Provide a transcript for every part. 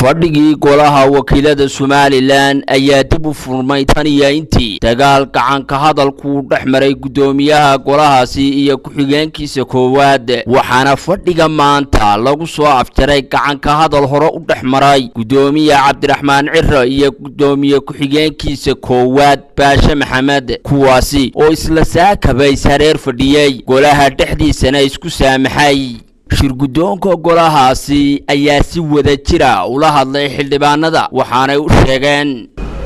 fadhigii golaha wakiilada Somaliland ayaa dib u furmay tan iyo intii dagaal gacan ka hadalku dhexmaray gudoomiyaha golahaasi iyo ku-xigeenkiisa koowaad waxaana fadhiga maanta lagu soo afjaray gacan ka hadal hore u dhexmaray gudoomiyaha Cabdiraxmaan Cirro iyo gudoomiye ku-xigeenkiisa koowaad Baasha Maxamed kuwaasi oo isla saakabay sareer fadhiyay golaha dhexdiisana isku saamaxay shirgudoonka golahaasi ayaa si wada jira ula hadlay xildhibaanada waxaanay u sheegeen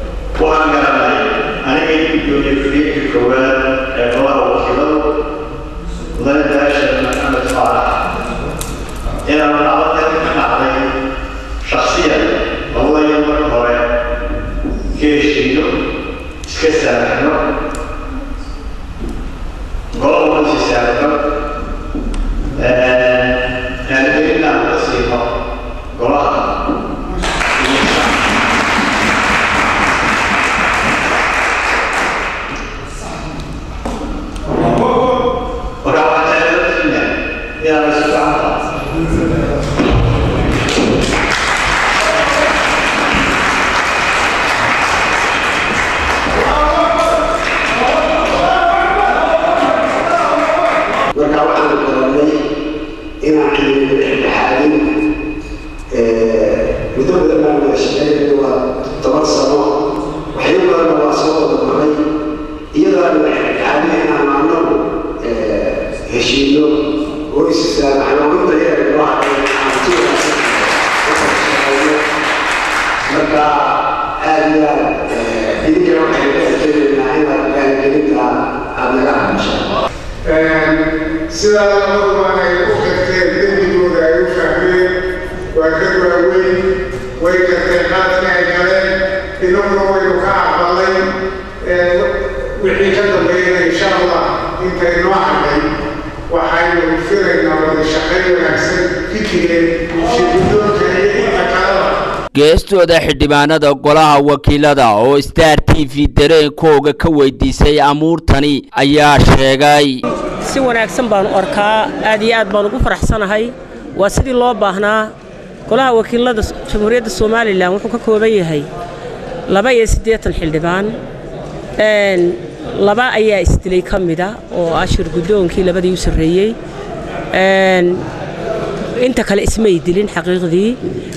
geestooda xildhibaanada golaha wakiilada oo Star TV dareenkooga ka weydiisay amuurtani ayaa sheegay si wanaagsan baan arkaa aad iyo aad baan ugu faraxsanahay waa sidii loo baahnaa golaha wakiilada Jamhuuriyadda Somaliland wuxuu ka kooban yahay 82 xildhibaan laba ayaa isdilay kamida oo ashir gudoonkii labadii u sareeyay inta kale ismay dilin xaqiiqdii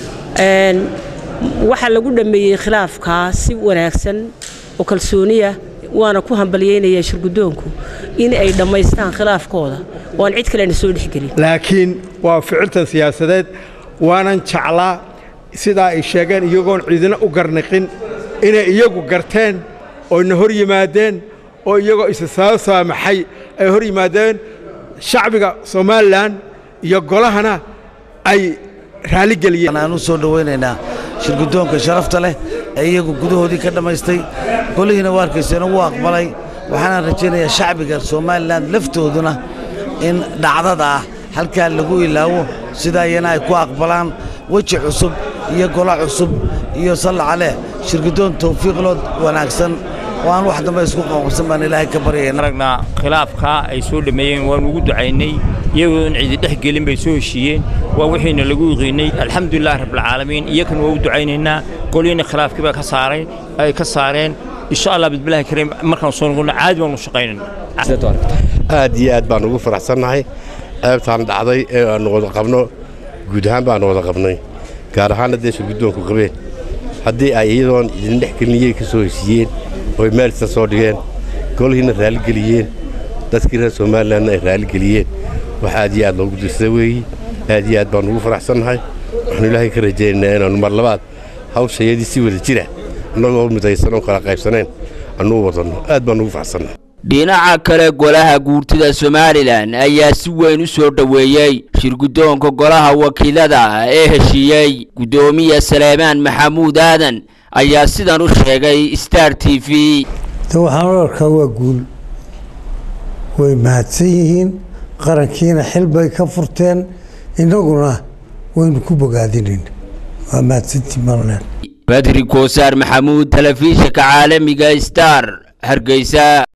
waxa lagu dhameeyay khilaafka si wanaagsan oo kalsooniya waana ku hambalyeynaya shirgudoonku in ay dhameystaan khilaafkooda oo aan cid kale soo dhixgelin laakiin waa ficilta siyaasadeed waanan jeclaa sida ay sheegeen iyagoon ciidina u garnaqin inay iyagu garteen oo na hor yimaadeen oo iyagoo isa saamaxay ay hor yimaadeen shacbiga Somaliland iyo golahana ay raali galiyeen aan u soo dhaweynaynaa shirgudoonka sharafta leh iyagu gudahoodii ka dhameystay golihina waarkiisana uu aqbalay waxaan rajaynayaa shacbiga Somaliland laftooduna in dhacdada halka lagu ilaawo sida ayana ay ku aqbalaan waji cusub iyo gola cusub iyo salcale shirgudoon tawfiiqlood wanaagsan waan wax dambe isku qoonsan baan Ilaahay ka baryayna aragnaa khilaafka ay soo dhameeyeen waan ugu ducaynay iyagoo in cid dhex gelin bay soo heshiiyeen waa wixiina lagu yiqiinay alxamdulillah rabbil caalamiin iyagana waa u ducaynaynaa qolina khilaafkii ba ka saaray ay ka saareen insha Allah bidbillahi kareem markaan soo noqono caadi waan u shaqeynaa aad iyo aad baan ugu faraxsanahay aabtaan dhacday ee aan wada qabno guud ahaan baan wada qabnay gaar ahaan dadka shirgudoonku qabeen haddii ay iyadoon idin dhex gelinayay ka soo heshiiyeen oo meelta soo dhigeen golihina raali galiyeen dadkii reer Somaliland ay raali galiyeen waxa aad iyo aad loogu dirsaday weeyii aad iyo aad baan ugu faraxsanahay waxaan Ilaahay ka rajaynaynaa inaan mar labaad hawsheedii si wada jira annagoo midaysan oo kala qaybsaneen anuu wadano aad baan ugu faraxsanahay dhinaca kale golaha guurtida Somaliland ayaa si weyn u soo dhaweeyay shirgudoonka golaha wakiilada ee heshiiyay gudoomiye Salmaan Maxamuud Aadan ayaa sidan u sheegay Star TV waxaan arkaa waa guul way mahadsan yihiin qarankiina xil bay ka furteen inaguna waynu ku bogaadinayna waa mahadsantii marleen Badri Koosar Maxamuud telefishinka caalamiga Star Hargeysa.